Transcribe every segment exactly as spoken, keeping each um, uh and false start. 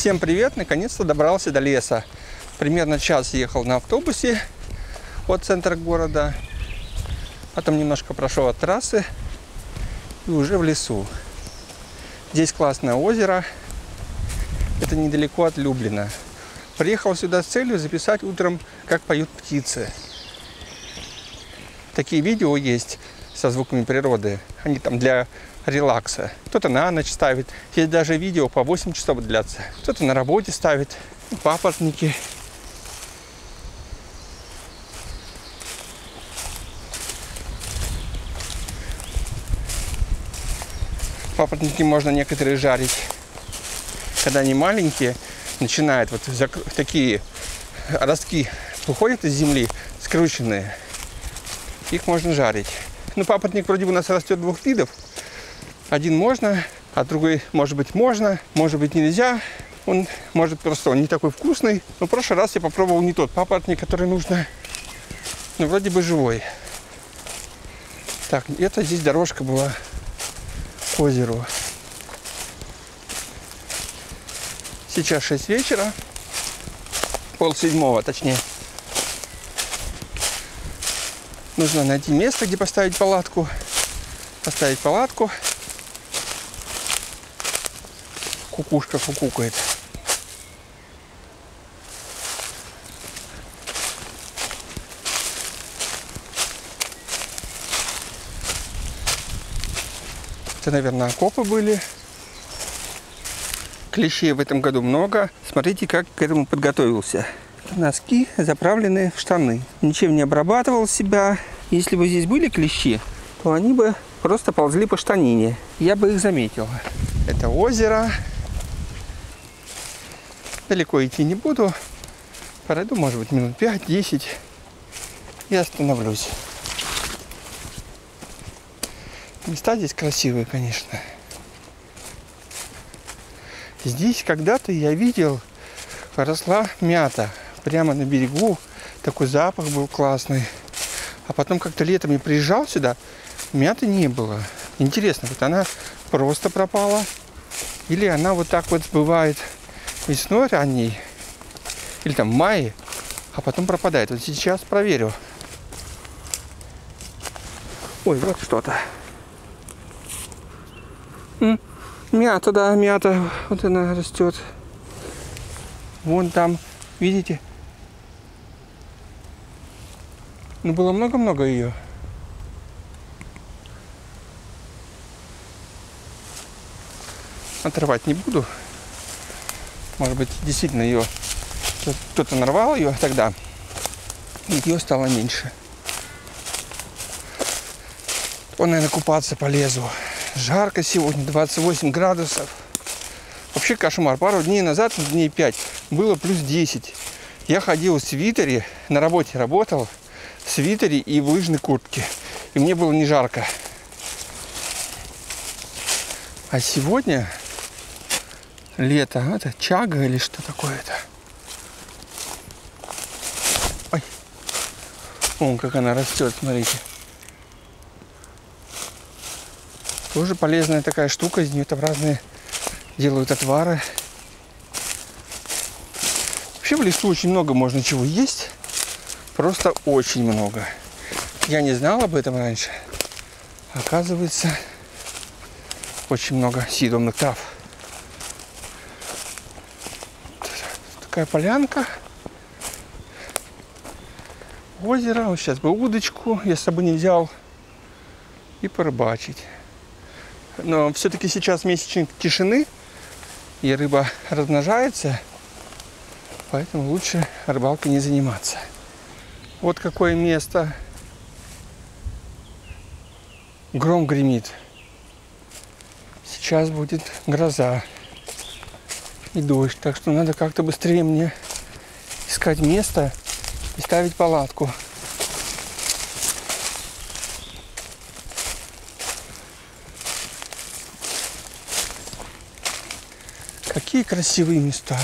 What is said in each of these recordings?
Всем привет! Наконец-то добрался до леса. Примерно час ехал на автобусе от центра города. Потом немножко прошел от трассы и уже в лесу. Здесь классное озеро. Это недалеко от Люблина. Приехал сюда с целью записать утром, как поют птицы. Такие видео есть со звуками природы. Они там для релакса. Кто-то на ночь ставит. Есть даже видео по восемь часов длятся. Кто-то на работе ставит. Папоротники. Папоротники можно некоторые жарить. Когда они маленькие, начинают вот такие ростки выходят из земли, скрученные. Их можно жарить. Ну, папоротник вроде бы у нас растет двух видов. Один можно, а другой, может быть, можно, может быть, нельзя. Он, может, просто он не такой вкусный. Но в прошлый раз я попробовал не тот папоротник, который нужно. Но вроде бы живой. Так, это здесь дорожка была к озеру. Сейчас шесть вечера. Пол седьмого, точнее. Нужно найти место, где поставить палатку. Поставить палатку. Кукушка кукукает. Это, наверное, окопы были. Клещей в этом году много. Смотрите, как к этому подготовился. Носки заправлены в штаны. Ничем не обрабатывал себя. Если бы здесь были клещи, то они бы просто ползли по штанине. Я бы их заметил. Это озеро. Далеко идти не буду. Пройду, может быть, минут пять-десять. И остановлюсь. Места здесь красивые, конечно. Здесь когда-то я видел, росла мята. Прямо на берегу. Такой запах был классный. А потом как-то летом я приезжал сюда, мяты не было. Интересно, вот она просто пропала? Или она вот так вот бывает весной ранней, или там в мае, а потом пропадает. Вот сейчас проверю. Ой, вот что-то. Мята, да, мята. Вот она растет. Вон там, видите? Ну, было много-много ее. Отрывать не буду. Может быть, действительно ее кто-то нарвал ее тогда, и ее стало меньше. Он, наверное, купаться полезу. Жарко сегодня, двадцать восемь градусов. Вообще кошмар. Пару дней назад, дней пять, было плюс десять. Я ходил в свитере, на работе работал, в свитере и в лыжной куртке. И мне было не жарко. А сегодня лето. Это чага или что такое-то? Ой. Вон как она растет, смотрите. Тоже полезная такая штука. Из нее там разные делают отвары. Вообще в лесу очень много можно чего есть. Просто очень много. Я не знал об этом раньше. Оказывается, очень много съедобных трав. Такая полянка. Озеро. Вот сейчас бы удочку я с собой не взял. И порыбачить. Но все-таки сейчас месячник тишины. И рыба размножается. Поэтому лучше рыбалкой не заниматься. Вот какое место. Гром гремит. Сейчас будет гроза. И дождь. Так что надо как-то быстрее мне искать место и ставить палатку. Какие красивые места.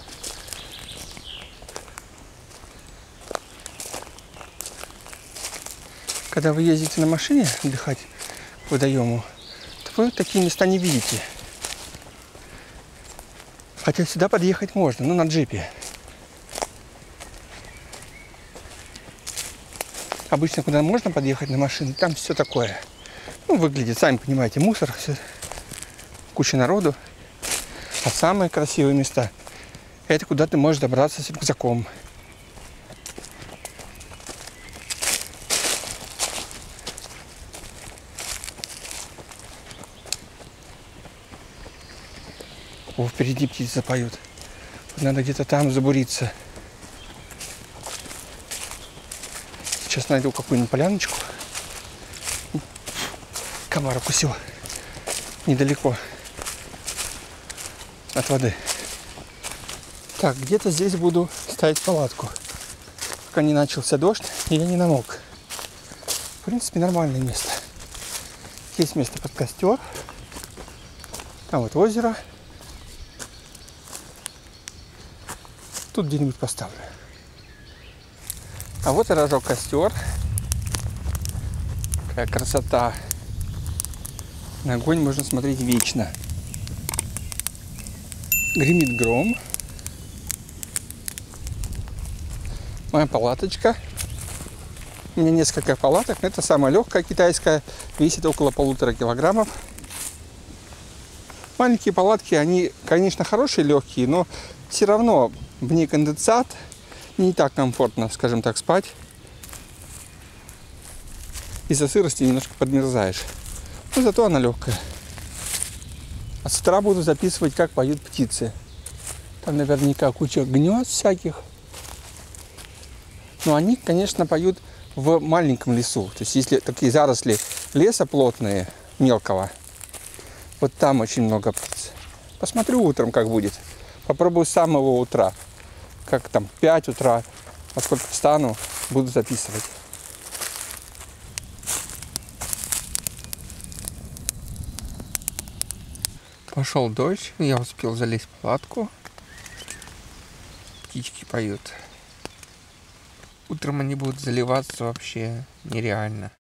Когда вы ездите на машине отдыхать к водоему, то вы такие места не видите. Хотя сюда подъехать можно, но на джипе. Обычно куда можно подъехать на машине, там все такое. Ну, выглядит, сами понимаете, мусор, все, куча народу. А самые красивые места — это куда ты можешь добраться с рюкзаком. О, впереди птицы поют. Надо где-то там забуриться. Сейчас найду какую-нибудь поляночку. Комар укусил. Недалеко от воды. Так, где-то здесь буду ставить палатку. Пока не начался дождь, и я не намок. В принципе, нормальное место. Есть место под костер. Там вот озеро. Тут где-нибудь поставлю. А вот и разжег костер. Какая красота. На огонь можно смотреть вечно. Гремит гром. Моя палаточка. У меня несколько палаток. Это самая легкая китайская. Весит около полутора килограммов. Маленькие палатки, они, конечно, хорошие, легкие, но все равно в ней конденсат. Не так комфортно, скажем так, спать. Из-за сырости немножко подмерзаешь. Но зато она легкая. А с утра буду записывать, как поют птицы. Там наверняка куча гнезд всяких. Но они, конечно, поют в маленьком лесу. То есть, если такие заросли леса плотные, мелкого, вот там очень много птиц. Посмотрю утром, как будет. Попробую с самого утра. Как там, пять утра, поскольку встану, буду записывать. Пошел дождь, я успел залезть в палатку. Птички поют. Утром они будут заливаться вообще нереально.